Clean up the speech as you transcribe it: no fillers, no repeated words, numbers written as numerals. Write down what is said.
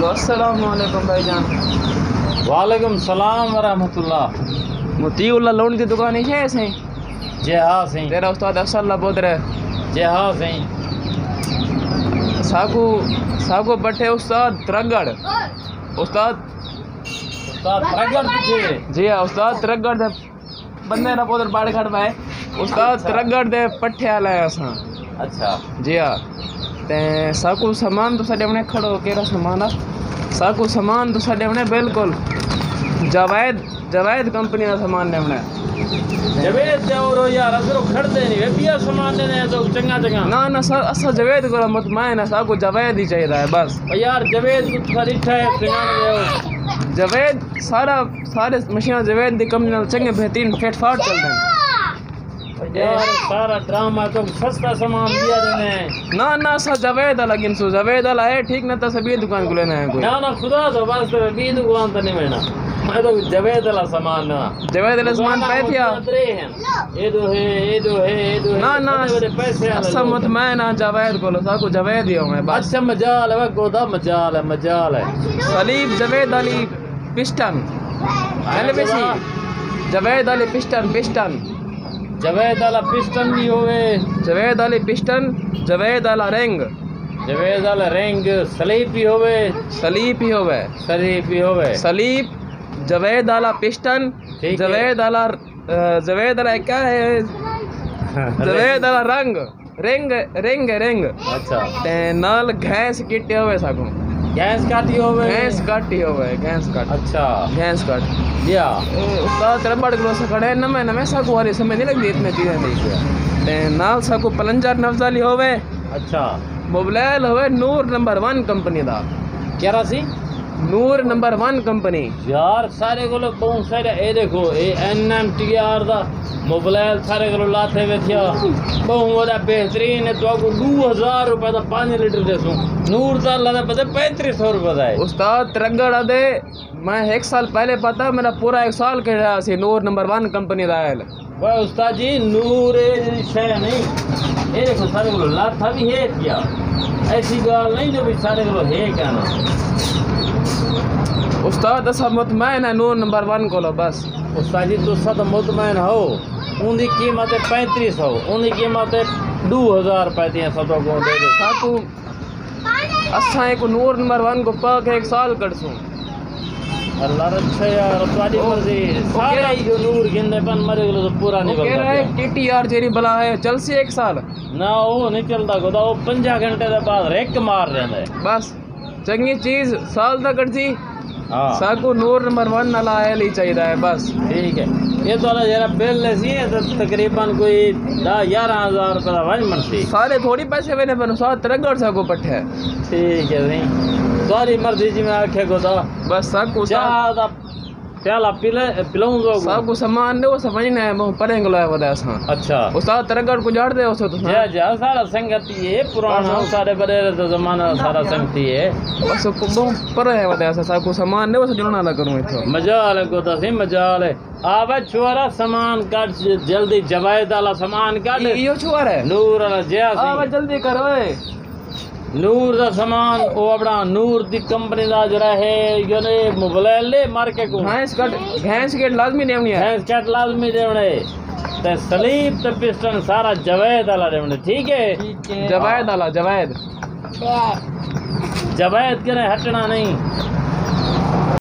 अस्सलामुअलैकुम भाईजान। वालेकुम सलाम वरहमतुल्लाह। मोतीउल्लाह लोन की दुकान है सही? जी हाँ सही। तेरा उस्ताद अफसर बोल रहे? जी हाँ सही। साकू साकू बटे उस्ताद तरगड़। उस्ताद तरगड़ पीछे? जी हाँ उस्ताद तरगड़ दे बंदे ना पोदर बाड़ खड़ पाए। उस्ताद तरगड़ दे पट्ठे आला है असा। अच्छा जी हाँ ते साकू सामान तो साडे हमने खड़ो केरा सामान आ साकू सामान तो साडे हमने बिल्कुल जवायद कंपनी का सामान ने हमने जवेद देवरो यार असरो खड़दे नहीं वे पिया सामान देने तो चंगा ना सर असा जवेद को मुतमईन है साकू जवेद ही चाहिए है बस। यार जवेद को खरीदा है सिंगान देओ जवेद सारे मशीन जवेद दी कंपनी नाल चंगे बेहतरीन फिट फाट चलते हैं यार। सारा ड्रामा तो सस्ता सामान दिया देने ना सर जवेद लेकिन सो जवेद वाला है ठीक ना तो सभी दुकान को लेना है कोई ना खुदा तो बस भी दुकान तो नहीं मिलना। मैं तो जवेद वाला सामान ना जवेद वाला सामान पे थिया ये दो है ना पैसे असा मुतमईन है जवेद को साकू जवेद ही होवे बस। अच्छा मजाल है गोदा मजाल है सलीब Javed Ali piston LBC Javed Ali piston Javed वाला पिस्टन भी होवे जवेद अली पिस्टन जवेद वाला रिंग सलीप भी होवे सलीब जवेद वाला पिस्टन जवेद वाला क्या है जवेद वाला रिंग अच्छा ते नाल घैंस किट्टे होवे साकू गैस काटी होवे अच्छा गैंस काट या उस्ताद रबड़ ग्लो से खड़े नमे साकू वाली समय नहीं लगती इतने चीजें देखिए ते नाल साकू पलंजर नफ्जाली होवे। अच्छा मोबाइल होवे नूर नंबर 1 कंपनी दा क्या राशि नूर नंबर 1 कंपनी यार सारे को बहुत सारे ए देखो ए NMTR दा मोबाइल सारे को लाथे वे थिया बहुत बड़ा बेहतरीन है तो को 2000 रुपए दा 5 लीटर देसू नूर दा लगा पता 3500 रुपए दा है। उस्ताद तरगड़ दे मैं 1 साल पहले पता मेरा पूरा 1 साल के रहा सी नूर नंबर 1 कंपनी दा है भाई उस्ताद जी नूर शय नहीं ए देखो सारे को लाथा भी है क्या ऐसी गाल नहीं जो भी सारे को है क्या ना उस्ताद असा मुतमईन है नूर नंबर 1 को लो बस। उस्ताद जी तुसा तो मुतमईन हो उनकी कीमत है 3500 उनकी कीमत है 2000 रुपए दी सब को दे दो साकू असा एक नूर नंबर 1 को पाक 1 साल करसू अल्लाह अच्छा यार तुम्हारी मर्जी सारा ही जो नूर गिंदे पन मरे गलो तो पूरा निकल कह रहा है TTR जेरी बला है चल सी 1 साल ना वो नहीं चलता गोदा वो 50 घंटे के बाद रेक मार रहे बस चंगी चीज साल तक सी हाँ साकू नूर नंबर 1 नाला आयल ही चाहिए है बस। ठीक है ये तो जरा बिल सी है तो तकरीबन कोई 10-11 रुपए का वज मनसी सारे थोड़ी पैसे वेने बनो साथ तरगड़ साकू पट्टे ठीक है नहीं तुम्हारी मर्जी जी में आखे गोदा बस साकू ज्यादा प्याला पिलाऊं दो साकू सामान ने वो समझना है मोह परे गलो है वदा सा। अच्छा उस्ताद तरगड़ को जाड़ दे उसो तो जा सारा संगति है पुराना सारे बड़े तो जमाना सारा संगति है बस को परे है वदा सा साकू सामान ने वो जुड़ना ना करूं इथो मजाल है गोदा से मजाल है आवा छुआरा सामान काट जल्दी जवायद वाला सामान काट यो छुआरा है नूर वाला जया आवा जल्दी कर ओए नूर दा सामान ओ अपना नूर दी कंपनी दा जरा है यो ने मोबाइल ले मार के को घैंस कट लाजमी देवनी है घैंस कट लाजमी देवने ते सलीब ते पिस्टन सारा जवायद वाला देवने ठीक है जवायद वाला जवायद के हटना नहीं।